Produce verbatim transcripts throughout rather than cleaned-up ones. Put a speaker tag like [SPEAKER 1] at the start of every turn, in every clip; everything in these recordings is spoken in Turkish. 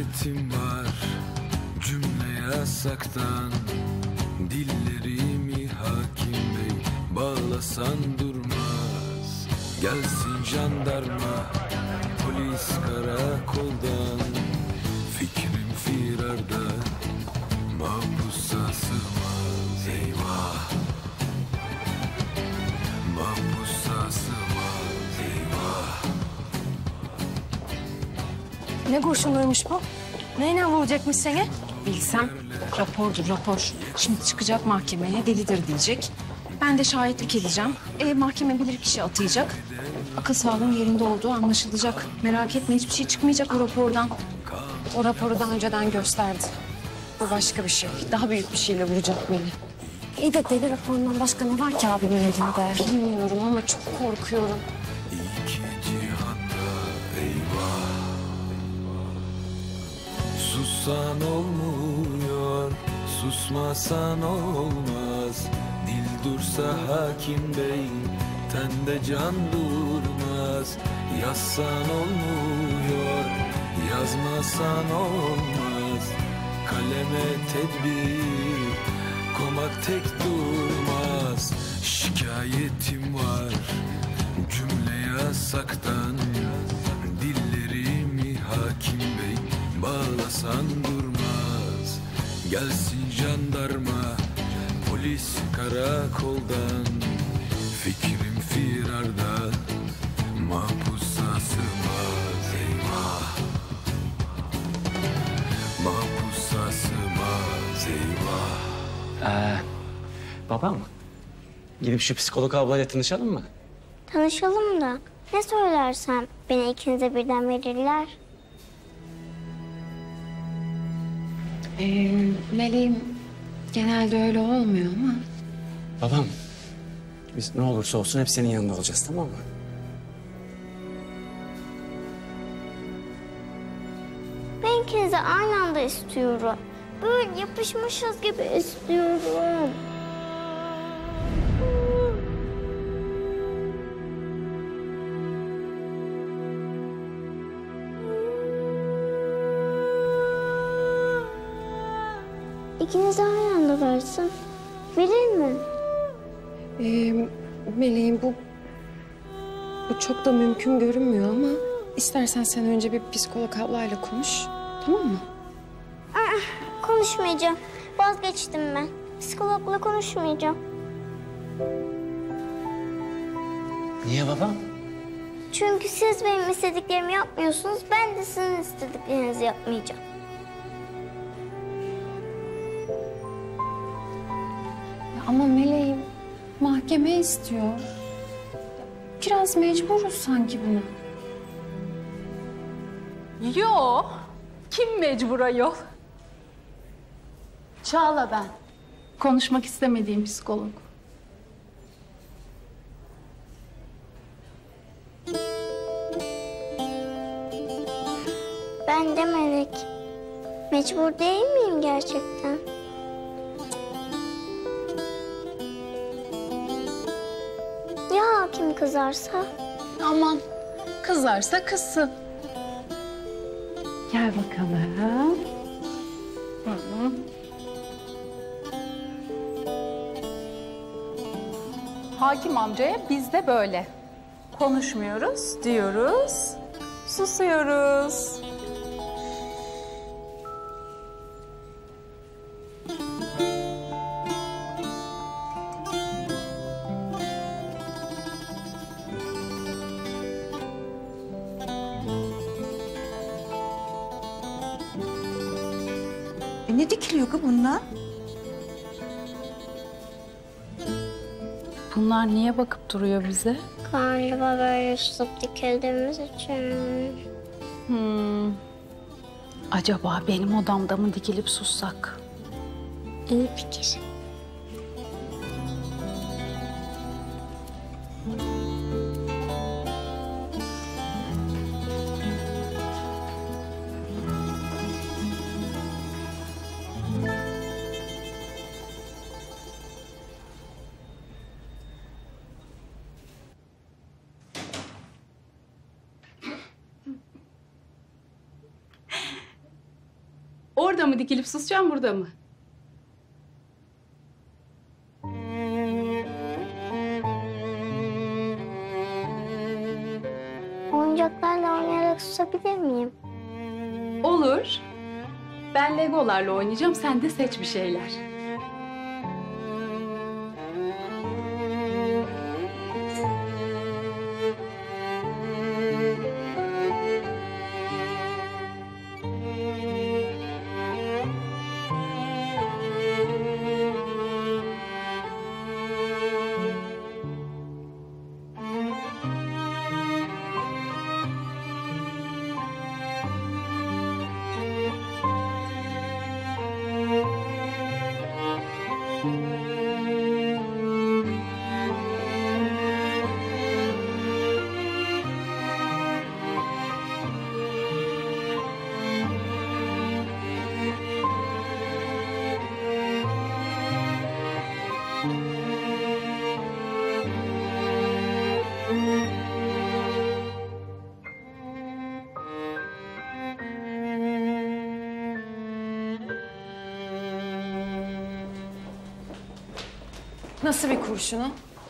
[SPEAKER 1] Şikayetim var cümle yasaktan, dillerimi hakim bey bağlasan durmaz. Gelsin jandarma polis karakoldan, fikrim firarda mahpusa sığmaz. Eyvah, mahpusa sığmaz. Eyvah.
[SPEAKER 2] Ne kurşunuymuş bu? Neyle vuracakmış seni?
[SPEAKER 3] Bilsem rapordur rapor. Şimdi çıkacak mahkemeye delidir diyecek. Ben de şahitlik edeceğim. E, mahkeme bilirkişi atayacak. Akıl sağlığın yerinde olduğu anlaşılacak. Merak etme, hiçbir şey çıkmayacak o rapordan. O raporu daha önceden gösterdi. Bu başka bir şey. Daha büyük bir şeyle vuracak beni.
[SPEAKER 2] İyi de deli raporundan başka ne var ki abimin elinde?
[SPEAKER 3] Bilmiyorum ama çok korkuyorum.
[SPEAKER 1] İki cihanda eyvah. Sussan olmuyor, susmasan olmaz. Dil dursa hakim bey, tende can durmaz. Yazsan olmuyor, yazmasan olmaz. Kaleme tedbir, komak tek durmaz. Şikayetim var cümle yasaktan, dillerimi hakim bey bağlasan durmaz. Gelsin jandarma polis karakoldan, fikrim firarda mahpusa sığmaz. Eyvah, mahpusa sığmaz. Eyvah.
[SPEAKER 4] Ee, babam, gidip şu psikolog ablayla tanışalım mı?
[SPEAKER 5] Tanışalım da ne söylersem beni ikinize birden verirler.
[SPEAKER 3] Ee, Meleğim genelde öyle olmuyor ama.
[SPEAKER 4] Babam, biz ne olursa olsun hep senin yanında olacağız, tamam mı?
[SPEAKER 5] Ben ikinizi aynı anda istiyorum. Böyle yapışmışız gibi istiyorum. İkiniz aynı anda varsın. Verir mi?
[SPEAKER 3] Ee, Meleğim bu... Bu çok da mümkün görünmüyor ama... istersen sen önce bir psikolog ablayla konuş. Tamam mı?
[SPEAKER 5] Aa, konuşmayacağım. Vazgeçtim ben. Psikologla konuşmayacağım.
[SPEAKER 4] Niye babam?
[SPEAKER 5] Çünkü siz benim istediklerimi yapmıyorsunuz. Ben de sizin istediklerinizi yapmayacağım.
[SPEAKER 3] Ama Meleğim mahkeme istiyor. Biraz mecburuz sanki buna.
[SPEAKER 6] Yo, kim mecbura yol? Çağla ben. Konuşmak istemediğim psikolog.
[SPEAKER 5] Ben de Melek. Mecbur değil miyim gerçekten? Ya hakim kızarsa?
[SPEAKER 6] Aman, kızarsa kızsın.
[SPEAKER 3] Gel bakalım.
[SPEAKER 6] Hı hı. Hakim amcaya biz de böyle. Konuşmuyoruz diyoruz, susuyoruz.
[SPEAKER 7] E ne dikiliyor ki bunlar?
[SPEAKER 6] Bunlar niye bakıp duruyor bize?
[SPEAKER 5] Karnıma böyle tutup dikildiğimiz için.
[SPEAKER 6] Hmm. Acaba benim odamda mı dikilip sussak?
[SPEAKER 5] İyi fikir.
[SPEAKER 6] Orada mı dikilip susacağım, burada mı?
[SPEAKER 5] Oyuncaklarla oynayarak susabilir miyim?
[SPEAKER 6] Olur. Ben Legolarla oynayacağım, sen de seç bir şeyler.
[SPEAKER 3] Nasıl bir kurşunu?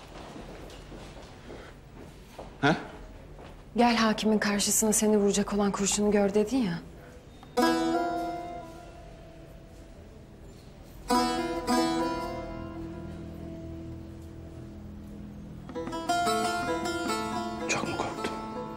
[SPEAKER 4] Ha?
[SPEAKER 3] Gel hakimin karşısına seni vuracak olan kurşunu gör dedin ya.
[SPEAKER 4] Çok mu korktun?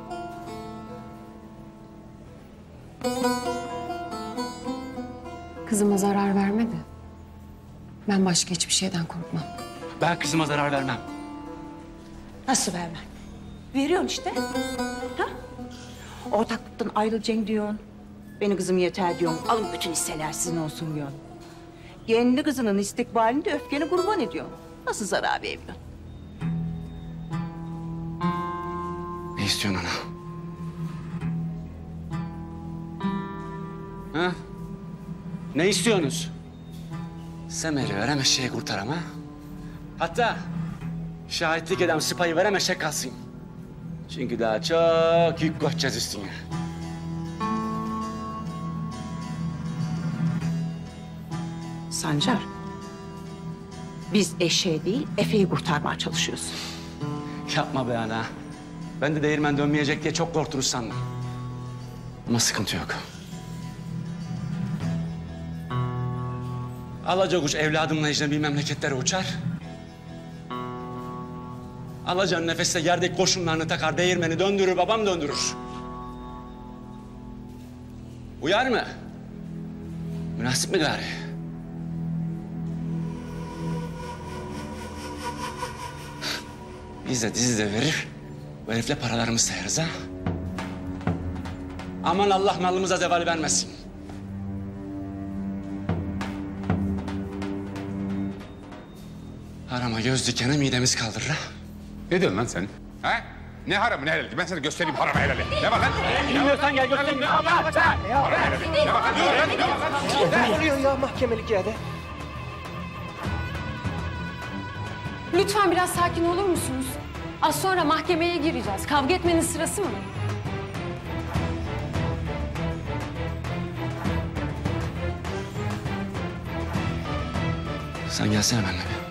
[SPEAKER 3] Kızıma zarar vermedi. Ben başka hiçbir şeyden korkmam.
[SPEAKER 4] Ben kızıma zarar vermem.
[SPEAKER 7] Nasıl vermem? Veriyorsun işte. Ha? Ortaklıktan ayrılacaksın diyorsun. Benim kızım yeter diyorsun. Alın bütün hisseler sizin olsun diyorsun. Kendi kızının istikbalini de öfkeni kurban ediyorsun. Nasıl zarar veriyorsun?
[SPEAKER 4] Ne istiyorsun ana? Ha? Ne istiyorsunuz? Semer'i verem eşeği kurtaram ha? Hatta şahitlik eden sıpayı verem eşek kalsın. Çünkü daha çok yük koyacağız üstüne.
[SPEAKER 7] Sancar. Biz eşeği değil, Efe'yi kurtarmaya çalışıyoruz.
[SPEAKER 4] Yapma be ana. Ben de değirmen dönmeyecek diye çok korktunuz sandım. Ama sıkıntı yok. Alacakuş evladımla ecnebi memleketlere uçar. Alacağın nefeste yerdeki kurşunlarını takar, değirmeni döndürür, babam döndürür. Uyar mı? Münasip mi gari? Biz de dizide verir, bu herifle paralarımızı sayarız ha. Aman Allah malımıza zeval vermesin. Harama göz dikene midemiz kaldırır ha.
[SPEAKER 8] Ne diyorsun lan sen? Ha? Ne haramı ne helali? Ben sana göstereyim haramı helali. Ne var lan?
[SPEAKER 4] Bilmiyorsan gel göstereyim.
[SPEAKER 8] Ne var lan? Haramı helali. Ne var lan? Ne var lan?
[SPEAKER 9] Ne oluyor ya mahkemelik yerde?
[SPEAKER 2] Lütfen biraz sakin olur musunuz? Az sonra mahkemeye gireceğiz. Kavga etmenin sırası mı?
[SPEAKER 4] Sen gelsene benimle bir.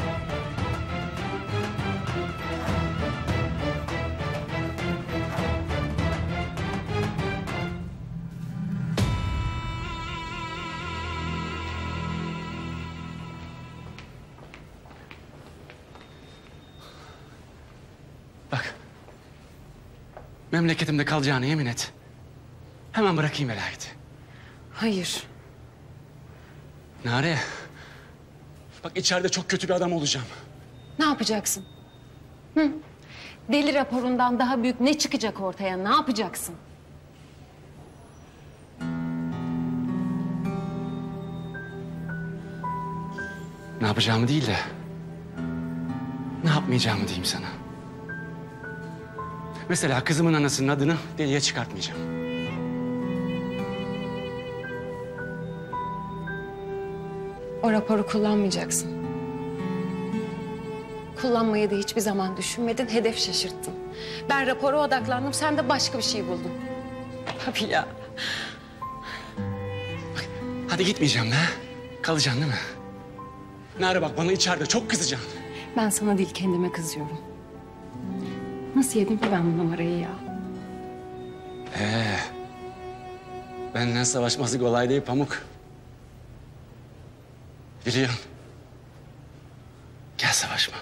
[SPEAKER 4] Bak. Memleketimde kalacağına yemin et. Hemen bırakayım velayeti.
[SPEAKER 3] Hayır.
[SPEAKER 4] Nare. Bak içeride çok kötü bir adam olacağım.
[SPEAKER 2] Ne yapacaksın? Hı? Deli raporundan daha büyük ne çıkacak ortaya? Ne yapacaksın?
[SPEAKER 4] Ne yapacağımı değil de... ne yapmayacağımı diyeyim sana. Mesela kızımın anasının adını deliye çıkartmayacağım.
[SPEAKER 3] O raporu kullanmayacaksın. Kullanmayı da hiçbir zaman düşünmedin, hedef şaşırttın. Ben rapora odaklandım, sen de başka bir şey buldun. Tabii ya. Bak,
[SPEAKER 4] Hadi gitmeyeceğim de. Kalacaksın değil mi? Nare bak bana içeride çok kızacaksın.
[SPEAKER 3] Ben sana değil kendime kızıyorum. Nasıl yedim ki ben bu numarayı ya?
[SPEAKER 4] Ee, benden savaşması kolay değil Pamuk. Biliyorum. Gel savaşma.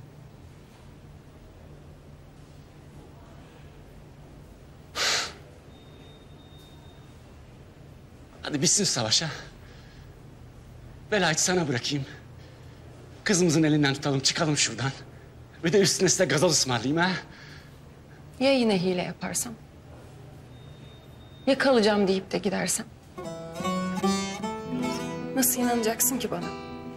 [SPEAKER 4] Hadi bitsin savaş ha. Velayeti sana bırakayım. Kızımızın elinden tutalım, çıkalım şuradan. Bir de üstüne size gazoz ısmarlayayım ha.
[SPEAKER 3] Ya yine hile yaparsam? Ya kalacağım deyip de gidersem? Nasıl inanacaksın ki bana?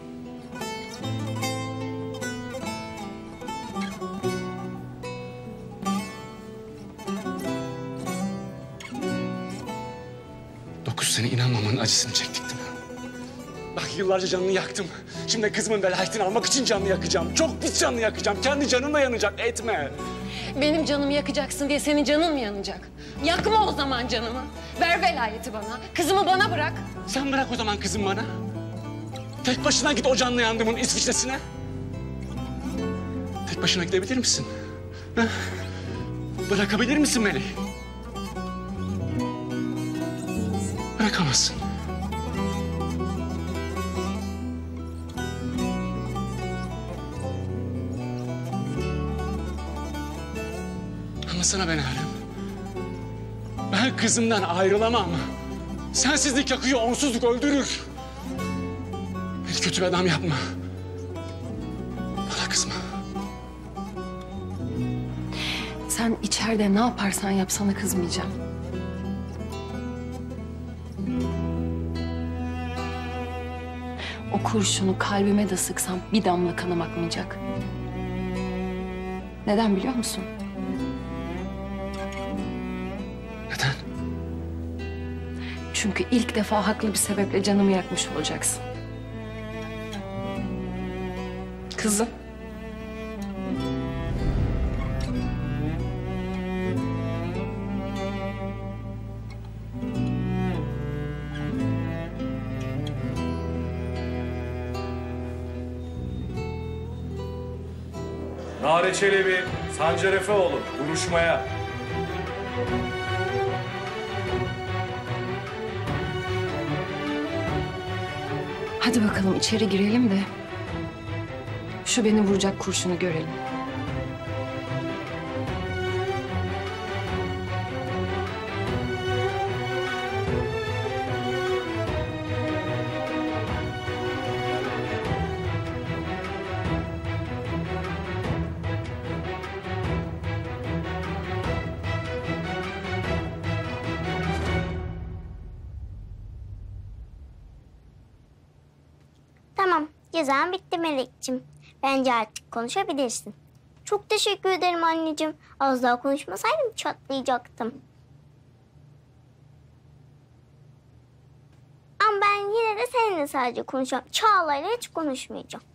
[SPEAKER 4] Dokuz sene inanmamanın acısını çektik değil mi? Bak yıllarca canını yaktım. Şimdi kızımın velayetini almak için canını yakacağım. Çok pis canını yakacağım. Kendi canımla yanacak. Etme.
[SPEAKER 2] Benim canımı yakacaksın diye senin canın mı yanacak? Yakma o zaman canımı. Ver velayeti bana. Kızımı bana bırak.
[SPEAKER 4] Sen bırak o zaman kızım bana. Tek başına git o canlı yandımın İsviçre'sine. Tek başına gidebilir misin? Ha? Bırakabilir misin beni? Bırakamazsın. Anlasana beni Halim. Ben kızımdan ayrılamam. Sensizlik yakıyor, onsuzluk öldürür. Beni kötü bir adam yapma. Bana kızma.
[SPEAKER 3] Sen içeride ne yaparsan yap sana kızmayacağım. O kurşunu kalbime de sıksam bir damla kanım akmayacak. Neden biliyor musun?
[SPEAKER 4] Neden?
[SPEAKER 3] Çünkü ilk defa haklı bir sebeple canımı yakmış olacaksın. Kızım.
[SPEAKER 10] Nare Çelebi, Sancar Efeoğlu, vuruşmaya.
[SPEAKER 3] Hadi bakalım içeri girelim de şu beni vuracak kurşunu görelim.
[SPEAKER 5] Tamam, cezan bitti Melek'ciğim. Bence artık konuşabilirsin. Çok teşekkür ederim anneciğim. Az daha konuşmasaydım çatlayacaktım. Ama ben yine de seninle sadece konuşacağım. Çağla'yla hiç konuşmayacağım.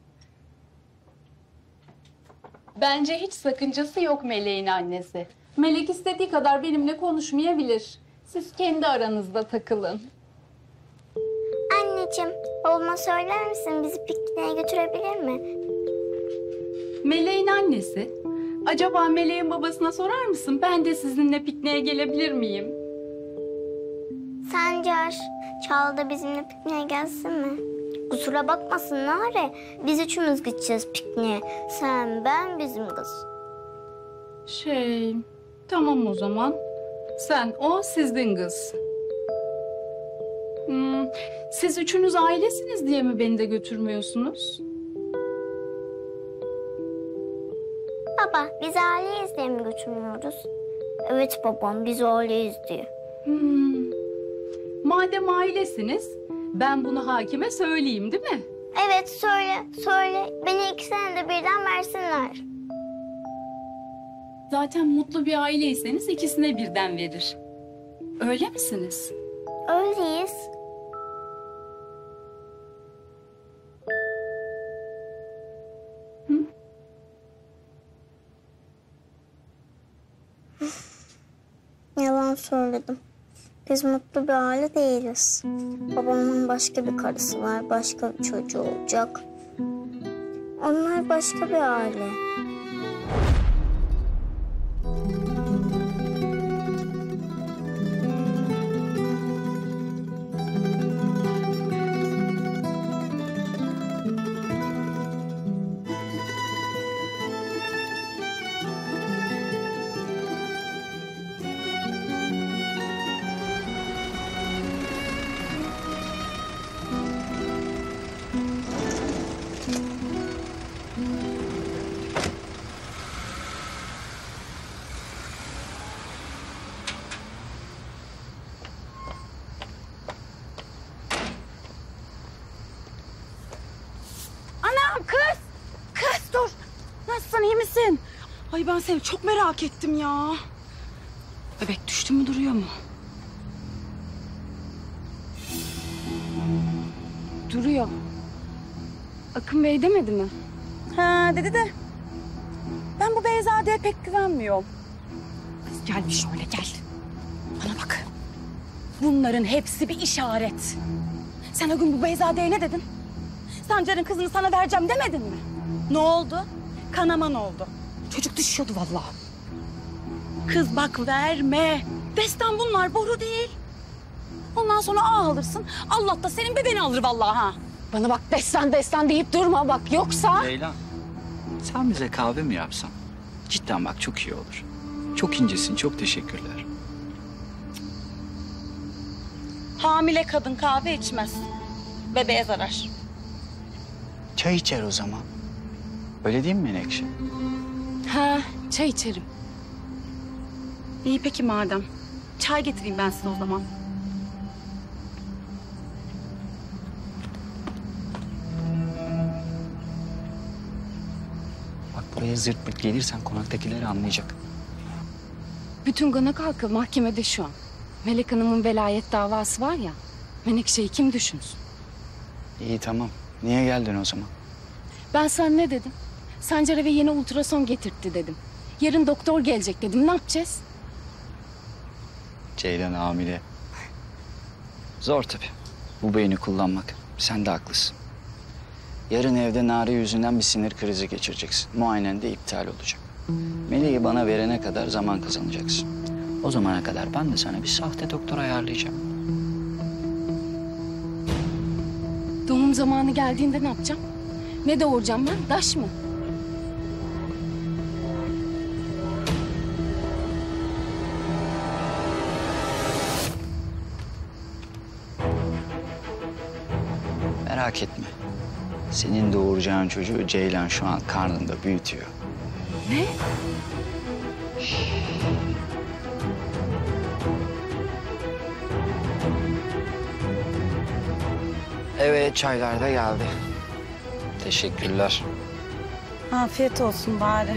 [SPEAKER 6] Bence hiç sakıncası yok Meleğin annesi. Melek istediği kadar benimle konuşmayabilir. Siz kendi aranızda takılın.
[SPEAKER 5] Anneciğim, oğluma söyler misin bizi pikniğe götürebilir mi?
[SPEAKER 6] Meleğin annesi. Acaba Meleğin babasına sorar mısın? Ben de sizinle pikniğe gelebilir miyim?
[SPEAKER 5] Sancar, Çağla da bizimle pikniğe gelsin mi? Kusura bakmasın Nare. Biz üçümüz gideceğiz pikniğe. Sen, ben, bizim kız.
[SPEAKER 6] Şey, tamam o zaman. Sen o, sizin kız. Hmm, siz üçünüz ailesiniz diye mi beni de götürmüyorsunuz?
[SPEAKER 5] Baba, biz aileyiz diye mi götürmüyoruz? Evet babam, biz aileyiz diye.
[SPEAKER 6] Hmm. Madem ailesiniz, ben bunu hakime söyleyeyim değil mi?
[SPEAKER 5] Evet, söyle, söyle. Beni ikisine de birden versinler.
[SPEAKER 6] Zaten mutlu bir aileyseniz ikisine birden verir. Öyle misiniz?
[SPEAKER 5] Öyleyiz.
[SPEAKER 6] Hı?
[SPEAKER 5] Yalan söyledim. Biz mutlu bir aile değiliz. Babamın başka bir karısı var, başka bir çocuğu olacak. Onlar başka bir aile.
[SPEAKER 7] Anam kız! Kız dur! Nasılsın, iyi misin? Ay ben seni çok merak ettim ya. Bebek düştü mü, duruyor mu?
[SPEAKER 3] Duruyor. Akın Bey demedi mi?
[SPEAKER 7] Ha dedi de. Ben bu Beyzade'ye pek güvenmiyorum. Kız gel bir şöyle gel. Bana bak. Bunların hepsi bir işaret. Sen o gün bu Beyzade'ye ne dedin? Sancar'ın kızını sana vereceğim demedin mi? Ne oldu? Kanaman oldu. Çocuk düşüyordu vallahi. Kız bak verme. Destan bunlar, boru değil. Ondan sonra ağ alırsın. Allah da senin bebeğini alır vallahi ha.
[SPEAKER 2] Bana bak destan destan deyip durma bak yoksa...
[SPEAKER 11] Leyla, sen bize kahve mi yapsan? Cidden bak çok iyi olur. Çok incesin, çok teşekkürler.
[SPEAKER 7] Hamile kadın kahve içmez. Bebeğe zarar.
[SPEAKER 11] Çay içer o zaman. Öyle değil mi Menekşe?
[SPEAKER 3] Ha, çay içerim.
[SPEAKER 7] İyi peki madem. Çay getireyim ben size o zaman.
[SPEAKER 11] Bak buraya zırt pırt gelirsen konaktakileri anlayacak.
[SPEAKER 3] Bütün gına halkı mahkemede şu an. Melek Hanım'ın velayet davası var ya. Menekşe'yi kim düşünsün?
[SPEAKER 11] İyi tamam. Niye geldin o zaman?
[SPEAKER 3] Ben sana ne dedim? Sancar eve yeni ultrason getirtti dedim. Yarın doktor gelecek dedim. Ne yapacağız?
[SPEAKER 11] Ceylan hamile. Zor tabii. Bu beyni kullanmak. Sen de haklısın. Yarın evde Nare yüzünden bir sinir krizi geçireceksin. Muayenen de iptal olacak. Meleği bana verene kadar zaman kazanacaksın. O zamana kadar ben de sana bir sahte doktor ayarlayacağım.
[SPEAKER 3] Doğum zamanı geldiğinde ne yapacağım? Ne doğuracağım ben? Daş mı?
[SPEAKER 11] Merak etme. Senin doğuracağın çocuğu Ceylan şu an karnında büyütüyor.
[SPEAKER 3] Ne?
[SPEAKER 11] Evet, çaylar da geldi. Teşekkürler.
[SPEAKER 7] Afiyet olsun bari.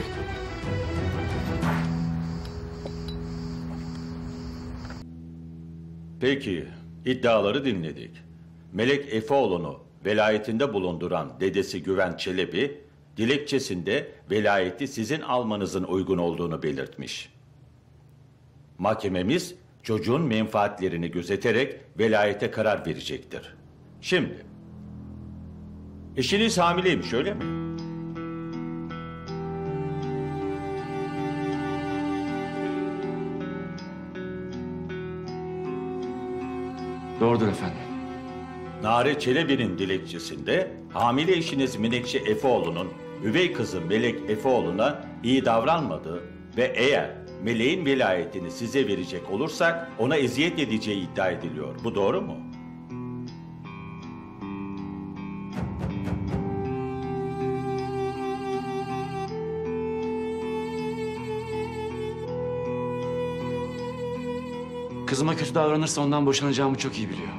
[SPEAKER 12] Peki, iddiaları dinledik. Melek Efeoğlu'nu velayetinde bulunduran dedesi Güven Çelebi, dilekçesinde velayeti sizin almanızın uygun olduğunu belirtmiş. Mahkememiz çocuğun menfaatlerini gözeterek velayete karar verecektir. Şimdi, eşiniz hamileymiş öyle mi?
[SPEAKER 11] Doğrudur efendim.
[SPEAKER 12] Nare Çelebi'nin dilekçesinde hamile eşiniz Menekşe Efeoğlu'nun üvey kızı Melek Efeoğlu'na iyi davranmadığı ve eğer Meleğin velayetini size verecek olursak ona eziyet edeceği iddia ediliyor. Bu doğru mu?
[SPEAKER 13] Kızıma kötü davranırsa ondan boşanacağımı çok iyi biliyor.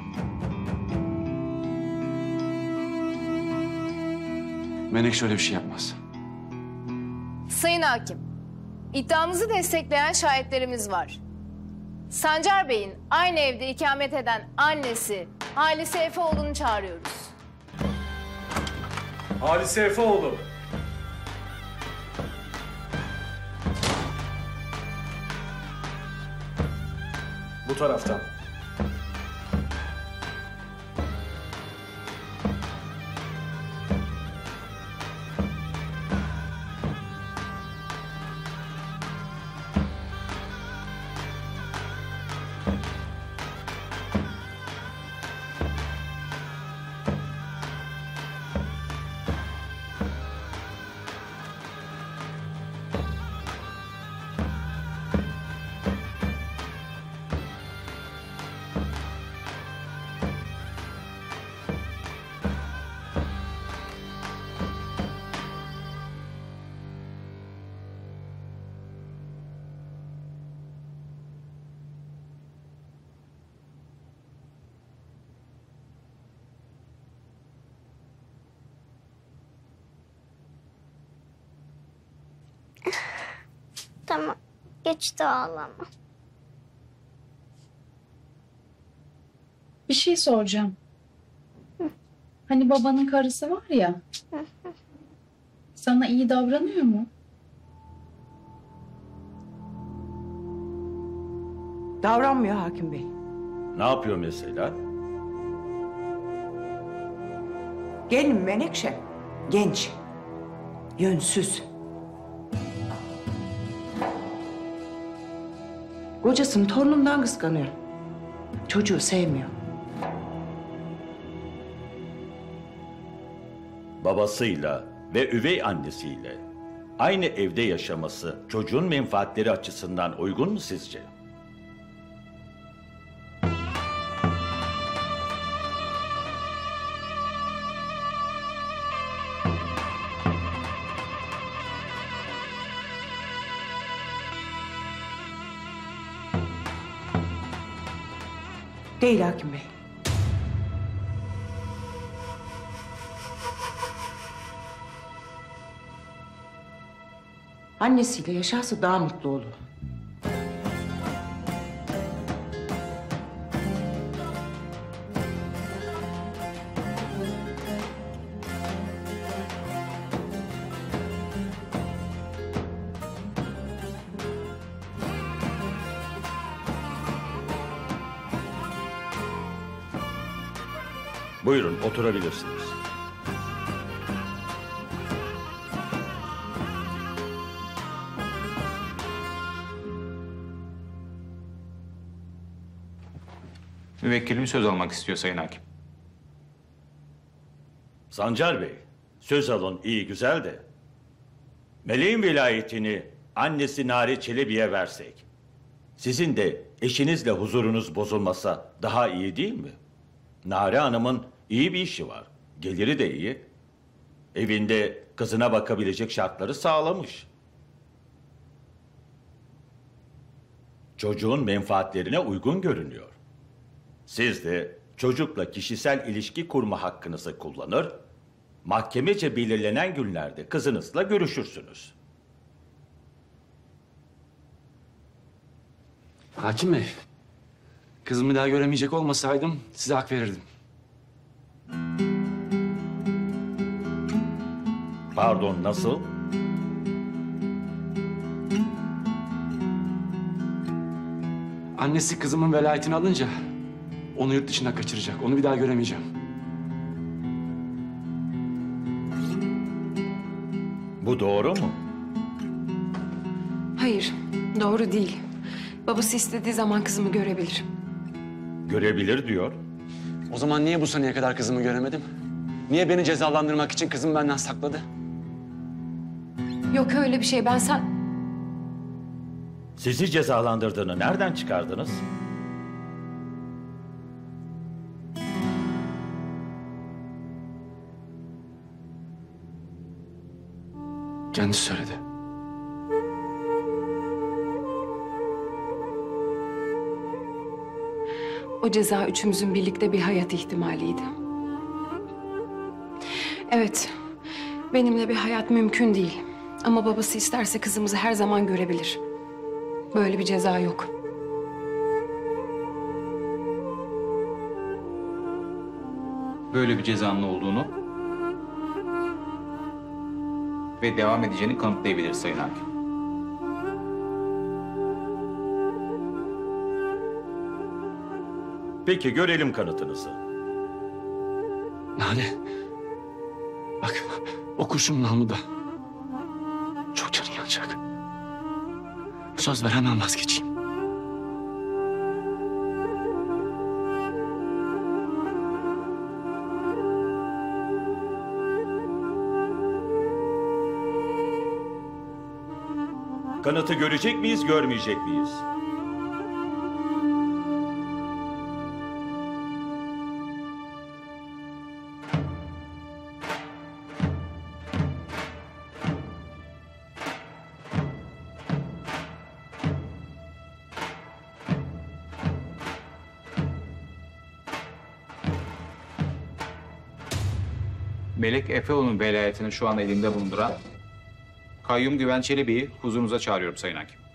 [SPEAKER 13] Menekşe şöyle bir şey yapmaz.
[SPEAKER 14] Sayın Hakim, iddiamızı destekleyen şahitlerimiz var. Sancar Bey'in aynı evde ikamet eden annesi Halise Efeoğlu'nu çağırıyoruz.
[SPEAKER 10] Halise Efeoğlu. Bu taraftan.
[SPEAKER 5] Tamam. Geçti ağlama.
[SPEAKER 6] Bir şey soracağım. Hani babanın karısı var ya. Sana iyi davranıyor mu?
[SPEAKER 7] Davranmıyor hakim bey.
[SPEAKER 12] Ne yapıyor mesela?
[SPEAKER 7] Gelin Menekşe. Genç. Yönsüz. Kocasının torunundan kıskanıyor. Çocuğu sevmiyor.
[SPEAKER 12] Babasıyla ve üvey annesiyle aynı evde yaşaması çocuğun menfaatleri açısından uygun mu sizce?
[SPEAKER 7] Değil hakim bey. Annesiyle yaşarsa daha mutlu olur.
[SPEAKER 12] Buyurun, oturabilirsiniz.
[SPEAKER 15] Müvekkilim söz almak istiyor Sayın Hakim.
[SPEAKER 12] Sancar Bey, söz alın iyi güzel de... Meleğin velayetini annesi Nare Çelebi'ye versek... Sizin de eşinizle huzurunuz bozulmasa daha iyi değil mi? Nare Hanım'ın iyi bir işi var, geliri de iyi. Evinde kızına bakabilecek şartları sağlamış. Çocuğun menfaatlerine uygun görünüyor. Siz de çocukla kişisel ilişki kurma hakkınızı kullanır, mahkemece belirlenen günlerde kızınızla görüşürsünüz.
[SPEAKER 13] Hakim Bey, kızımı daha göremeyecek olmasaydım size hak verirdim.
[SPEAKER 12] Pardon, nasıl?
[SPEAKER 13] Annesi kızımın velayetini alınca onu yurt dışına kaçıracak. Onu bir daha göremeyeceğim.
[SPEAKER 12] Bu doğru mu?
[SPEAKER 3] Hayır, doğru değil. Babası istediği zaman kızımı görebilir.
[SPEAKER 12] Görebilir diyor.
[SPEAKER 4] O zaman niye bu seneye kadar kızımı göremedim? Niye beni cezalandırmak için kızımı benden sakladı?
[SPEAKER 3] Yok öyle bir şey, ben sen...
[SPEAKER 12] Sizi cezalandırdığını nereden çıkardınız?
[SPEAKER 13] Kendisi söyledi.
[SPEAKER 3] O ceza üçümüzün birlikte bir hayat ihtimaliydi. Evet, benimle bir hayat mümkün değil. Ama babası isterse kızımızı her zaman görebilir. Böyle bir ceza yok.
[SPEAKER 15] Böyle bir cezanın olduğunu ve devam edeceğini kanıtlayabilir Sayın Hakim.
[SPEAKER 12] Peki görelim kanıtınızı.
[SPEAKER 13] Nane, bak o kurşun namluda. Çok canın yanacak. Söz ver, hemen vazgeçeyim.
[SPEAKER 12] Kanıtı görecek miyiz, görmeyecek miyiz?
[SPEAKER 15] Melek Efeoğlu'nun velayetini şu an elimde bulunduran Kayyum Güven Çelebi'yi huzurunuza çağırıyorum Sayın Hakim.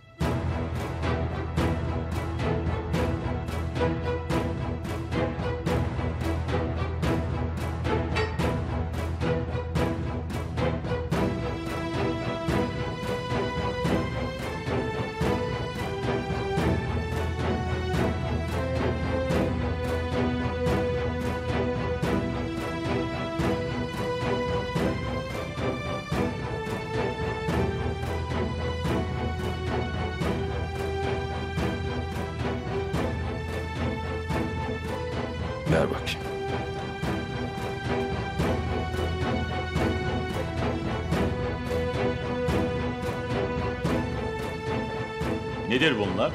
[SPEAKER 12] Nedir bunlar?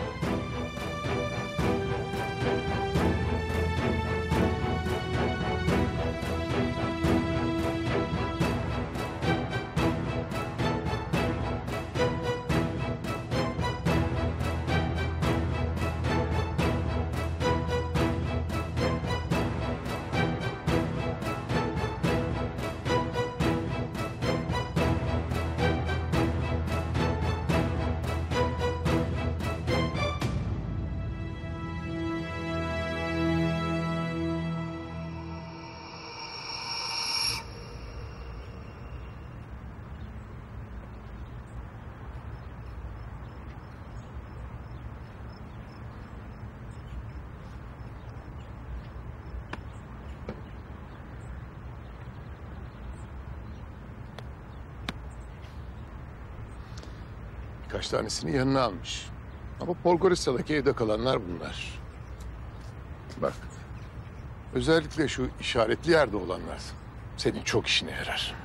[SPEAKER 16] Birkaç tanesini yanına almış. Ama Podgorica'daki evde kalanlar bunlar. Bak, özellikle şu işaretli yerde olanlar senin çok işine yarar.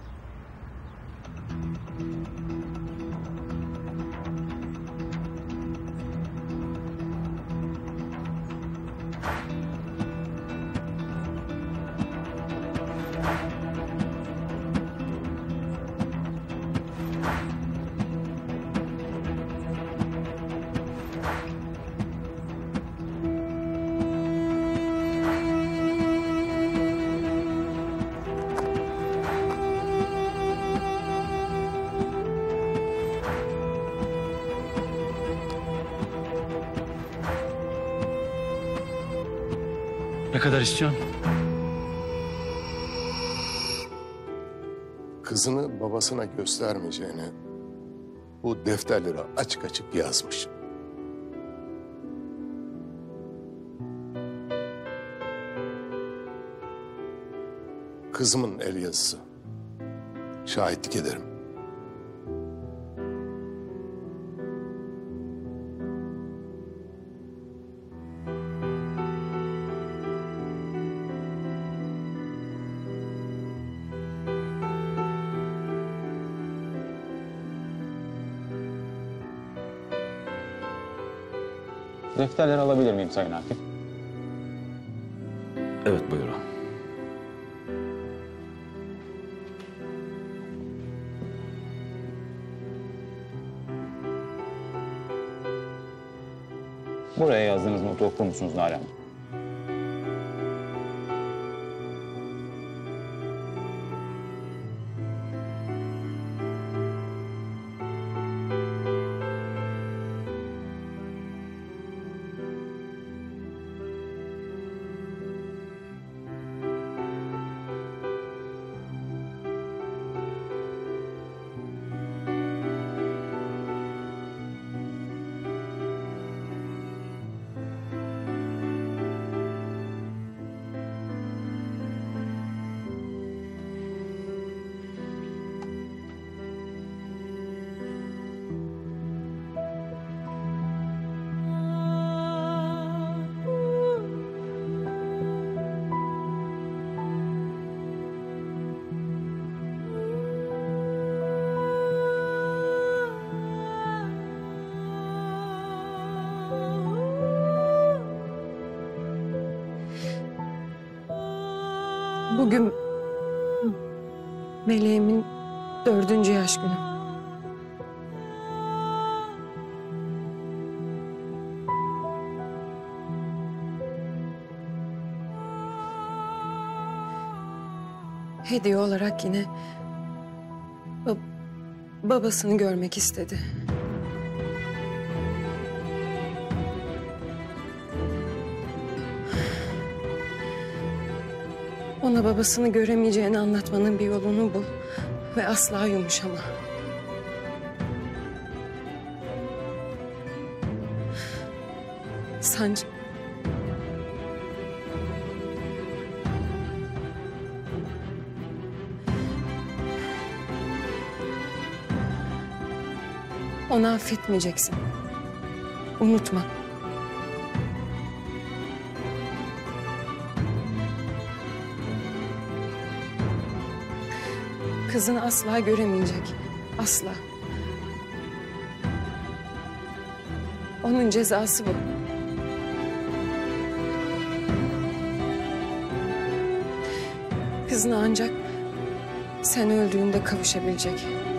[SPEAKER 13] Ne kadar istiyorsun?
[SPEAKER 16] Kızını babasına göstermeyeceğini bu defterlere açık açık yazmış. Kızımın el yazısı. Şahitlik ederim.
[SPEAKER 15] Defterleri alabilir miyim Sayın Hakim?
[SPEAKER 13] Evet, buyurun.
[SPEAKER 15] Buraya yazdığınız notu okur musunuz Nare Hanım?
[SPEAKER 2] Bugün Meleğimin dördüncü yaş günü. Hediye olarak yine bab babasını görmek istedi. Ona babasını göremeyeceğini anlatmanın bir yolunu bul ve asla yumuşama. Sancı... Onu affetmeyeceksin. Unutma. Kızını asla göremeyecek. Asla. Onun cezası bu. Kızına ancak sen öldüğünde kavuşabilecek.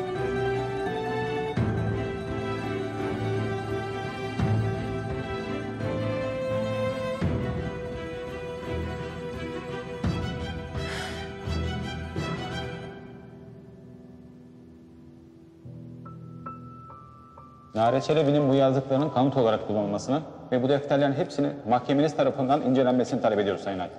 [SPEAKER 15] Nare Çelebi'nin bu yazdıklarının kanıt olarak kullanılmasını ve bu defterlerin hepsini mahkemeniz tarafından incelenmesini talep ediyoruz Sayın Hakim.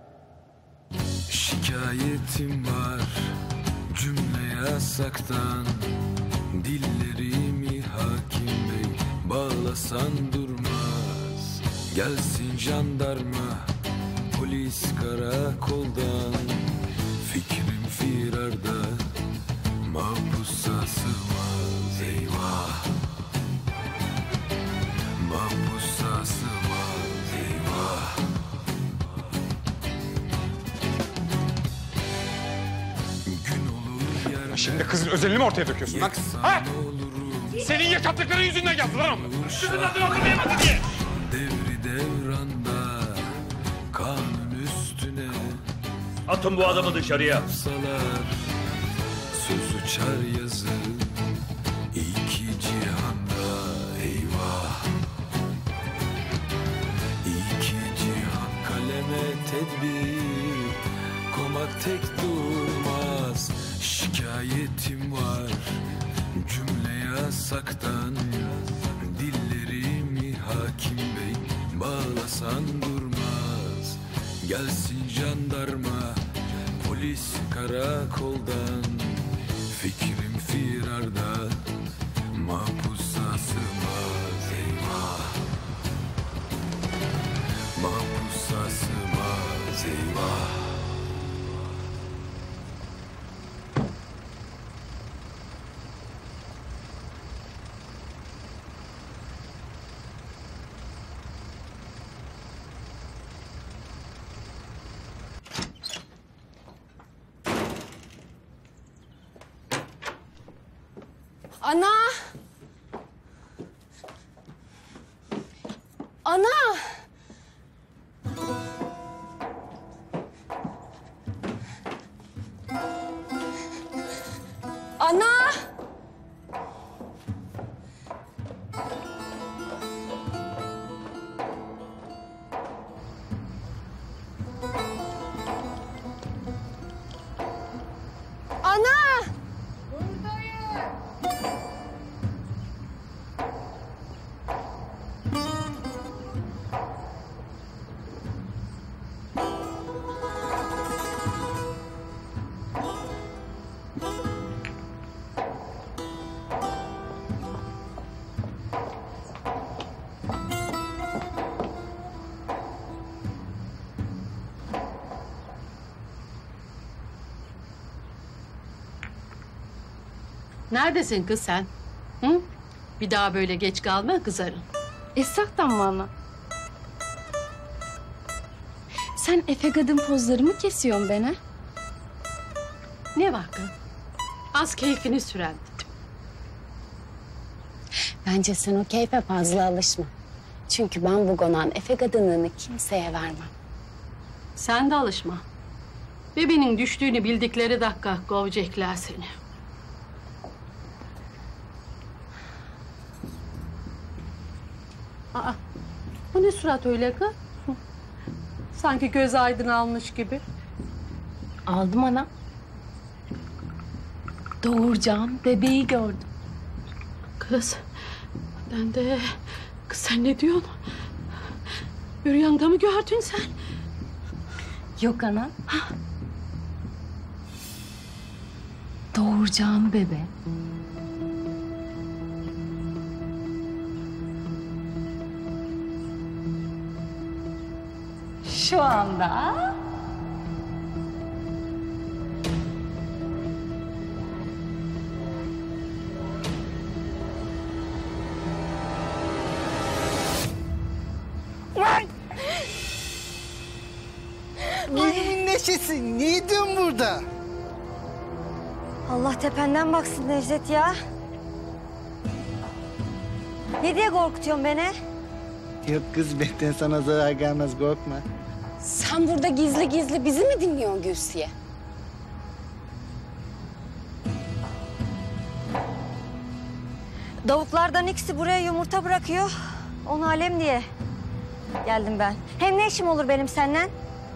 [SPEAKER 1] Şikayetim var cümle yasaktan. Dillerimi hakim bey bağlasan durmaz. Gelsin jandarma polis karakoldan. Fikrim firarda mahpusa sığmaz. Eyvah, mahpusa sığmaz. Eyvah.
[SPEAKER 8] Şimdi kızın özelini mi ortaya döküyorsun lan? Ha? Senin yaşattıkların yüzünden yazdı lan onu. Kızın adını okumayamadı diye.
[SPEAKER 1] Devri devranda kanun üstüne.
[SPEAKER 12] Atın bu adamı dışarıya.
[SPEAKER 1] Yapsalar söz uçar yazı iki cihanda. Eyvah, iki cihan kaleme tedbir komak tek durmaz. Şikayetim var cümle yasaktan. Dillerimi hakim bey bağlasan durmaz. Gelsin jandarma polis karakoldan. Fikrim firarda mahpusa sığmaz. Eyvah, mahpusa sığmaz. Eyvah.
[SPEAKER 2] Ana! Ana! Ana! Ana!
[SPEAKER 17] Neredesin kız sen? Hı? Bir daha böyle geç kalma kızarım.
[SPEAKER 3] Esra'dan mı ana? Sen Efe kadın pozlarımı kesiyorsun bana.
[SPEAKER 17] Ne var kız? Az keyfini süren dedim.
[SPEAKER 2] Bence sen o keyfe fazla alışma. Çünkü ben bu konan Efe kadınlığını kimseye vermem.
[SPEAKER 17] Sen de alışma. Bebeğinin düştüğünü bildikleri dakika kovacaklar seni. Aa, bu ne surat öyle kız? Sanki göz aydın almış gibi.
[SPEAKER 3] Aldım ana. Doğuracağım bebeği gördüm.
[SPEAKER 17] Kız, ben de... Kız sen ne diyorsun? Rüyanda mı gördün sen?
[SPEAKER 3] Yok ana. Doğuracağım bebe. Şu anda...
[SPEAKER 18] Neyimin neşesi? Ne ediyorsun burada?
[SPEAKER 19] Allah tependen baksın Necdet ya. Ne diye korkutuyorsun beni?
[SPEAKER 18] Yok kız benden sana zarar gelmez korkma.
[SPEAKER 3] Sen burada gizli gizli bizi mi dinliyorsun Gülsiye?
[SPEAKER 19] Davuklardan ikisi buraya yumurta bırakıyor. Onu alem diye geldim ben. Hem ne işim olur benim seninle?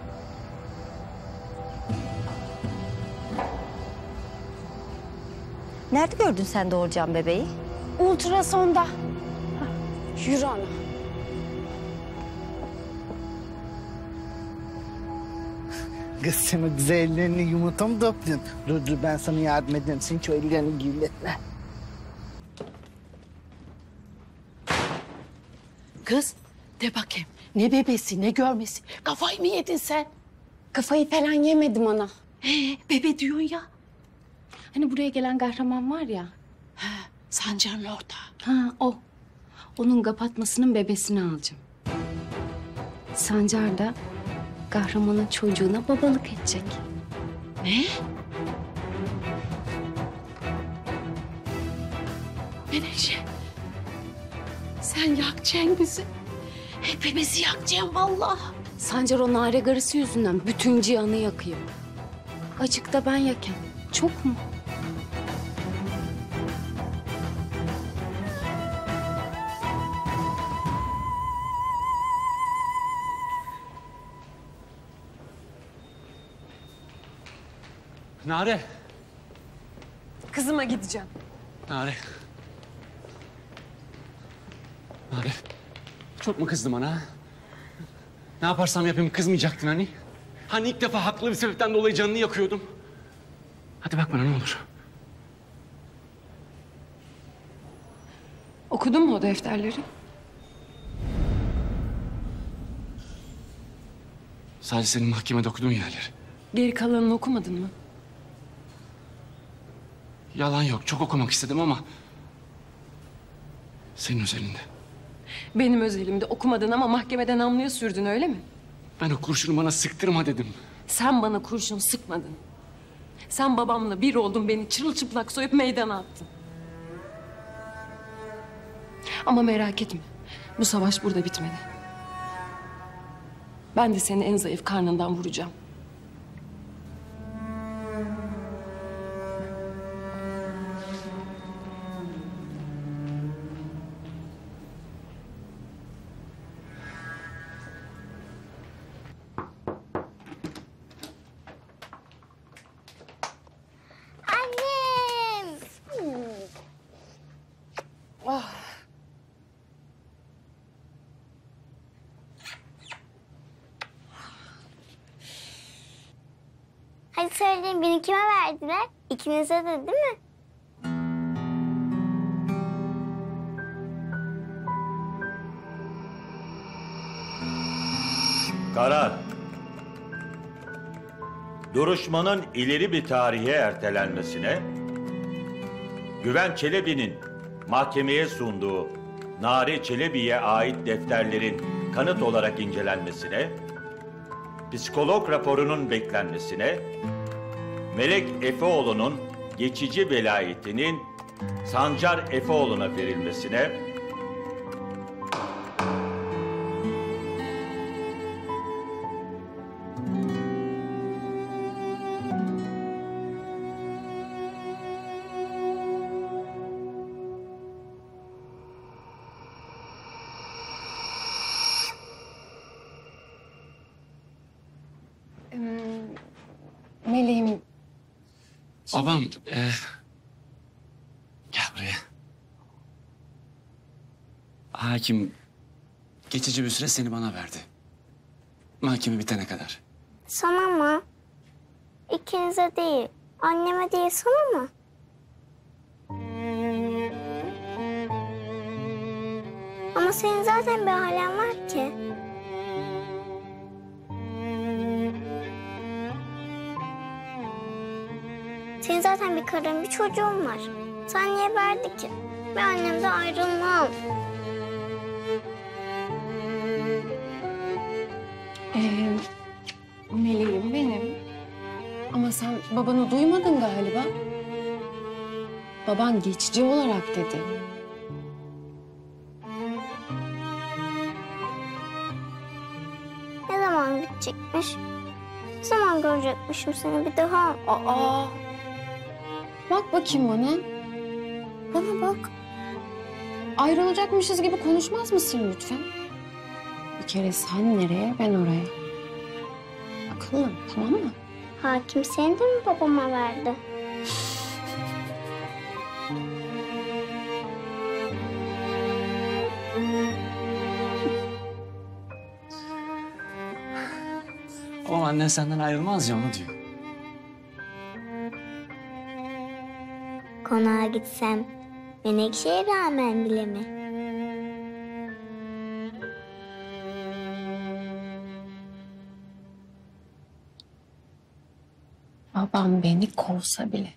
[SPEAKER 19] Nerede gördün sen doğuracağım bebeği?
[SPEAKER 3] Ultrasonda. Yürü ana.
[SPEAKER 18] Kız sen o güzel ellerini yumurta mı topluyorsun? Dur dur ben sana yardım edeyim. Sen şu ellerini gülletme.
[SPEAKER 17] Kız de bakayım ne bebesi ne görmesi. Kafayı mı yedin sen?
[SPEAKER 3] Kafayı falan yemedim ana.
[SPEAKER 17] Ee, bebe diyorsun ya.
[SPEAKER 3] Hani buraya gelen kahraman var ya.
[SPEAKER 17] Ha, Sancar'ın orada.
[SPEAKER 3] Ha o. Onun kapatmasının bebesini alacağım. Sancar da kahramanın çocuğuna babalık edecek.
[SPEAKER 17] Ne? Menekşe. Sen yakacaksın bizi. Hepimizi yakacaksın vallahi.
[SPEAKER 3] Sancar o nare garısı yüzünden bütün cihanı yakıyor. Acıkta ben yaken. Çok mu?
[SPEAKER 4] Nare.
[SPEAKER 2] Kızıma gideceğim.
[SPEAKER 4] Nare. Nare. Çok mu kızdım ana? Ne yaparsam yapayım kızmayacaktın hani? Hani ilk defa haklı bir sebepten dolayı canını yakıyordum. Hadi bak bana ne olur.
[SPEAKER 2] Okudun mu o defterleri?
[SPEAKER 4] Sadece senin mahkemede okuduğun yerler.
[SPEAKER 2] Geri kalanını okumadın mı?
[SPEAKER 4] Yalan yok. Çok okumak istedim ama... senin özelinde.
[SPEAKER 2] Benim özelimde okumadın ama mahkemeden namluya sürdün öyle mi?
[SPEAKER 4] Ben o kurşunu bana sıktırma dedim.
[SPEAKER 2] Sen bana kurşun sıkmadın. Sen babamla bir oldun, beni çırılçıplak soyup meydana attın. Ama merak etme, bu savaş burada bitmedi. Ben de seni en zayıf karnından vuracağım.
[SPEAKER 5] Annem.
[SPEAKER 2] Oh.
[SPEAKER 5] Hadi söyleyin, beni kime verdiler? İkinize de değil mi?
[SPEAKER 12] Karar. Duruşmanın ileri bir tarihe ertelenmesine, Güven Çelebi'nin mahkemeye sunduğu Nare Çelebi'ye ait defterlerin kanıt olarak incelenmesine, psikolog raporunun beklenmesine, Melek Efeoğlu'nun geçici velayetinin Sancar Efeoğlu'na verilmesine,
[SPEAKER 2] Meleğim.
[SPEAKER 4] Babam, e, gel buraya. Hakim geçici bir süre seni bana verdi. Mahkeme bitene kadar.
[SPEAKER 5] Sana mı? İkinize değil. Anneme değil, sana mı? Ama senin zaten bir halen var ki. Senin zaten bir karın, bir çocuğun var. Sen niye verdi ki? Ben annemden ayrılmam.
[SPEAKER 2] Ee, Meleğim benim. Ama sen babanı duymadın galiba. Baban geçici olarak dedi.
[SPEAKER 5] gidecekmiş. Ne zaman görecekmişim seni bir daha?
[SPEAKER 2] Aa. Bak bakayım bana. Bana bak. Ayrılacakmışız gibi konuşmaz mısın lütfen? Bir kere sen nereye, ben oraya. Akıllı, tamam mı?
[SPEAKER 5] Hakim seni de mi babama verdi?
[SPEAKER 4] Ama annen senden ayrılmaz ya, onu diyor.
[SPEAKER 5] Konağa gitsem Menekşe'ye rağmen bile mi?
[SPEAKER 2] Babam beni kovsa bile.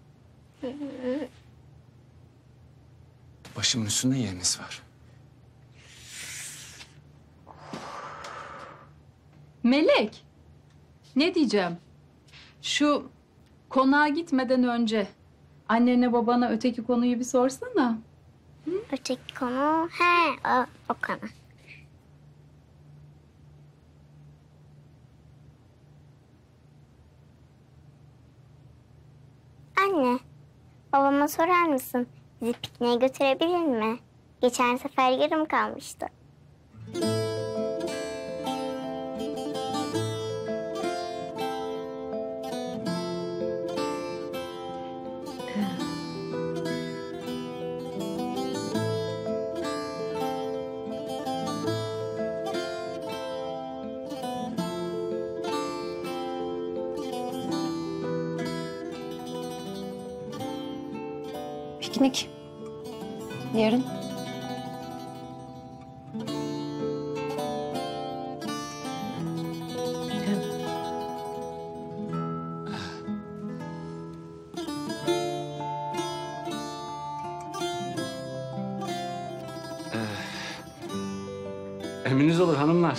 [SPEAKER 4] Başımın üstünde yerimiz var.
[SPEAKER 6] Melek, ne diyeceğim? Şu konağa gitmeden önce annene babana öteki konuyu bir sorsana.
[SPEAKER 5] Hı? Öteki konu? He, o, o konu. Anne, babama sorar mısın? Bizi pikniğe götürebilir mi? Geçen sefer yarım kalmıştı.
[SPEAKER 2] Piknik. Yarın.
[SPEAKER 4] Emriniz olur hanımlar.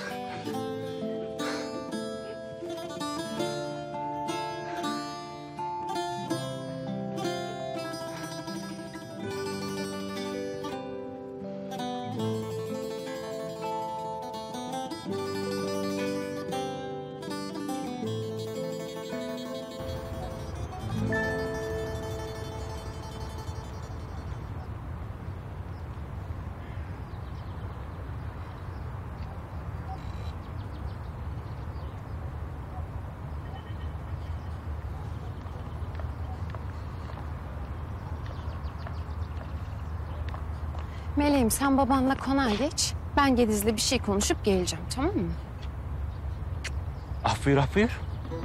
[SPEAKER 2] Meleğim sen babanla konağa geç. Ben Gediz'le bir şey konuşup geleceğim, tamam mı?
[SPEAKER 4] Ah buyur, ah buyur.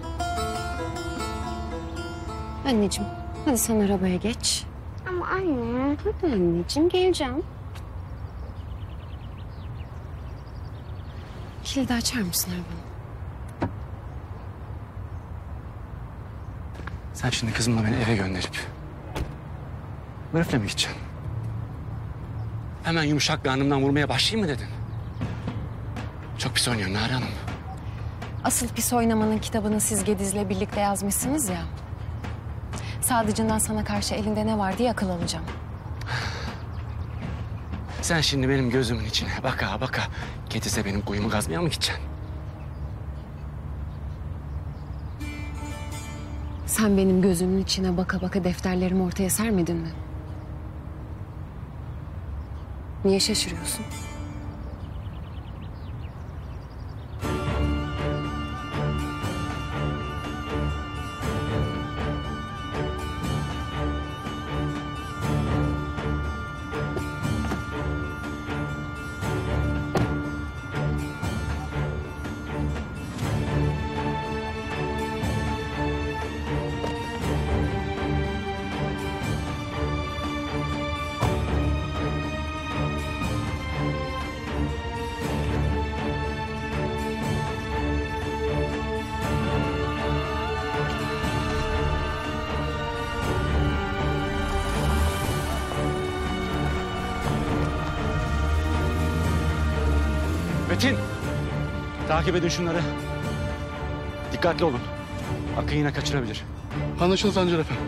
[SPEAKER 2] Anneciğim hadi sen arabaya geç.
[SPEAKER 5] Ama anne.
[SPEAKER 2] Hadi anneciğim geleceğim. Kilidi açar mısın arabanı?
[SPEAKER 4] Sen şimdi kızımla beni eve gönderip bu herifle mi gideceksin? Hemen yumuşak karnımdan vurmaya başlayayım mı dedin? Çok pis oynuyorsun Nare Hanım.
[SPEAKER 2] Asıl pis oynamanın kitabını siz Gediz'le birlikte yazmışsınız ya. Sadıcından sana karşı elinde ne var diye akıl alacağım.
[SPEAKER 4] Sen şimdi benim gözümün içine baka baka Gediz'e benim kuyumu kazmaya mı gideceksin?
[SPEAKER 2] Sen benim gözümün içine baka baka defterlerimi ortaya sermedin mi? Niye şaşırıyorsun?
[SPEAKER 4] Metin! Takip edin şunları. Dikkatli olun. Akın yine kaçırabilir.
[SPEAKER 8] Anlaşıldı Sancar efendim.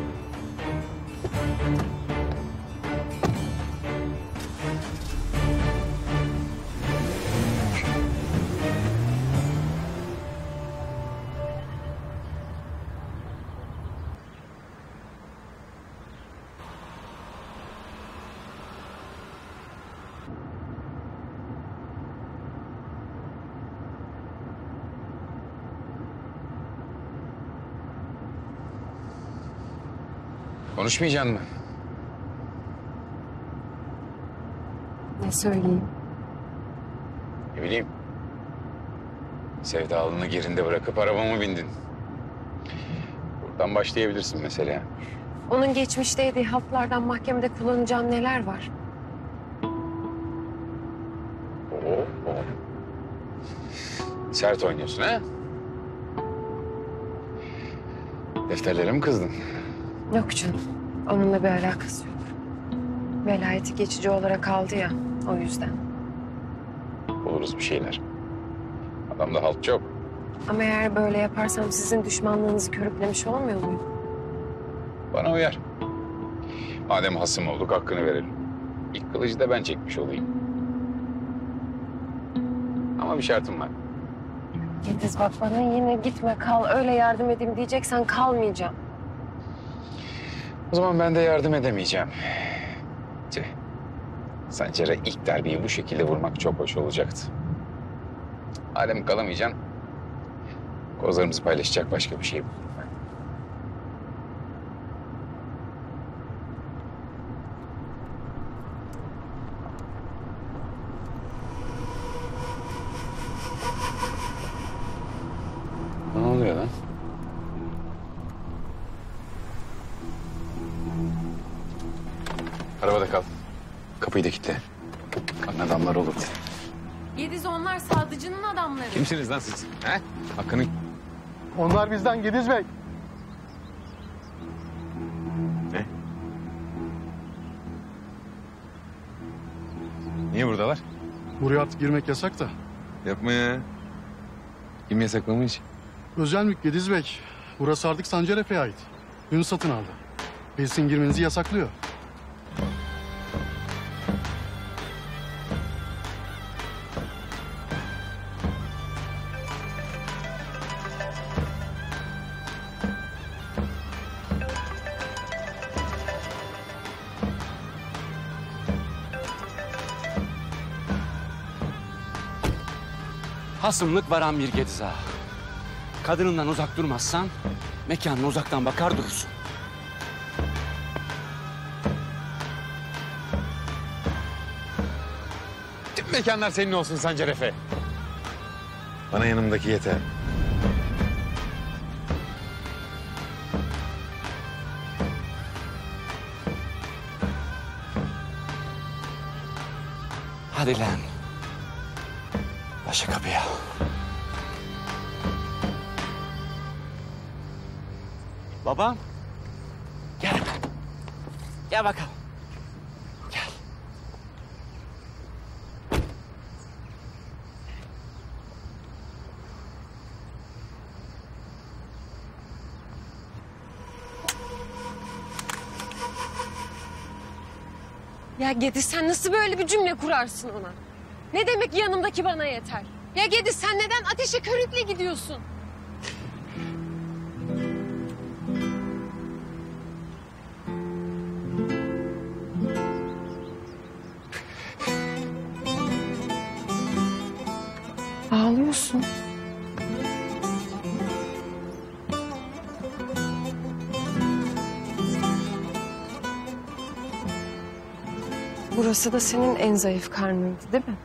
[SPEAKER 20] Konuşmayacaksın mı?
[SPEAKER 2] Ne söyleyeyim?
[SPEAKER 20] Ne bileyim. Sevdalını gerinde bırakıp arabama bindin. Buradan başlayabilirsin mesela.
[SPEAKER 2] Onun geçmişte yediği haplardan mahkemede kullanacağım neler var?
[SPEAKER 20] Oo, oo. Sert oynuyorsun ha? Defterlere mi kızdın?
[SPEAKER 2] Yok canım. Onunla bir alakası yok. Velayeti geçici olarak aldı ya, o yüzden.
[SPEAKER 20] Buluruz bir şeyler. Adamda halt çok.
[SPEAKER 2] Ama eğer böyle yaparsam sizin düşmanlığınızı körüklemiş olmuyor muyum?
[SPEAKER 20] Bana uyar. Madem hasım olduk hakkını verelim. İlk kılıcı da ben çekmiş olayım. Ama bir şartım var.
[SPEAKER 2] Yediz bak bana yine gitme kal öyle yardım edeyim diyeceksen kalmayacağım.
[SPEAKER 20] O zaman ben de yardım edemeyeceğim. Tüh. Sancar'a ilk darbeyi bu şekilde vurmak çok hoş olacaktı. Alem kalamayacağım. Kozlarımızı paylaşacak başka bir şey bu. Ne oluyor lan? Arabada kal. Kapıyı da kilitle. Kan adamlar olur.
[SPEAKER 2] Yediz onlar Sadıcı'nın adamları.
[SPEAKER 20] Kimsiniz lan siz? He? Hakkını...
[SPEAKER 9] Onlar bizden Gediz Bey.
[SPEAKER 20] Ne? Niye buradalar?
[SPEAKER 21] Buraya artık girmek yasak da.
[SPEAKER 20] Yapma ya. Kim yasaklamış?
[SPEAKER 21] Özel mülk Gediz Bey. Burası artık Sancar Efe'ye ait. Dün satın aldı. Polisin girmenizi yasaklıyor.
[SPEAKER 4] Hasımlık varan bir Gediz ağa. Kadınından uzak durmazsan mekanına uzaktan bakar durursun.
[SPEAKER 20] Tüm mekanlar senin olsun Sancar Efe. Bana yanımdaki yeter.
[SPEAKER 4] Hadi lan. Başa kapıya. Babam. Gel. Gel bakalım. Gel.
[SPEAKER 2] Ya Gediz sen nasıl böyle bir cümle kurarsın ona? Ne demek yanımdaki bana yeter? Ya Gediz sen neden ateşe körükle gidiyorsun? Ağlıyorsun. Burası da senin en zayıf karnıydı, değil mi?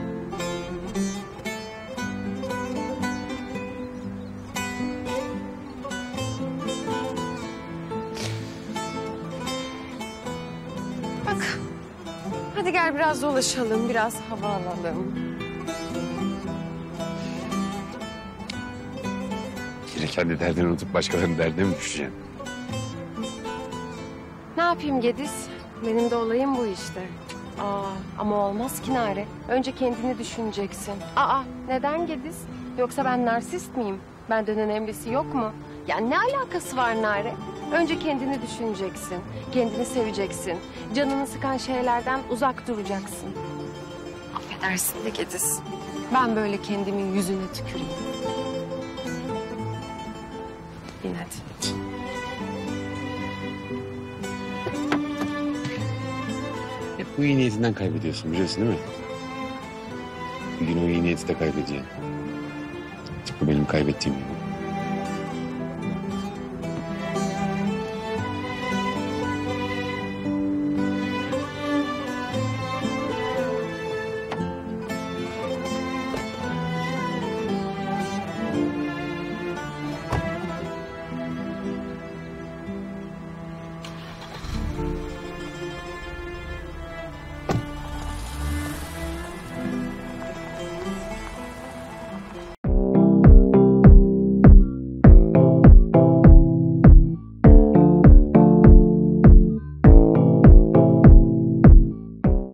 [SPEAKER 2] Bak, hadi gel biraz dolaşalım, biraz hava alalım.
[SPEAKER 20] Yine kendi derdini unutup başkalarının derdine mi düşeceksin?
[SPEAKER 2] Ne yapayım Gediz? Benim de olayım bu işte. Aa, ama olmaz ki Nare. Önce kendini düşüneceksin. Aa, neden Gediz? Yoksa ben narsist miyim? Benden önemlisi yok mu? Ya ne alakası var Nare? Önce kendini düşüneceksin. Kendini seveceksin. Canını sıkan şeylerden uzak duracaksın. Affedersin de Gediz. Ben böyle kendimin yüzüne tüküreyim. Bin hadi.
[SPEAKER 20] Hep bu iyi niyetinden kaybediyorsun biliyorsun değil mi? Bir gün o iyi niyeti de kaybedeceksin. Tıpkı benim kaybettiğim gibi.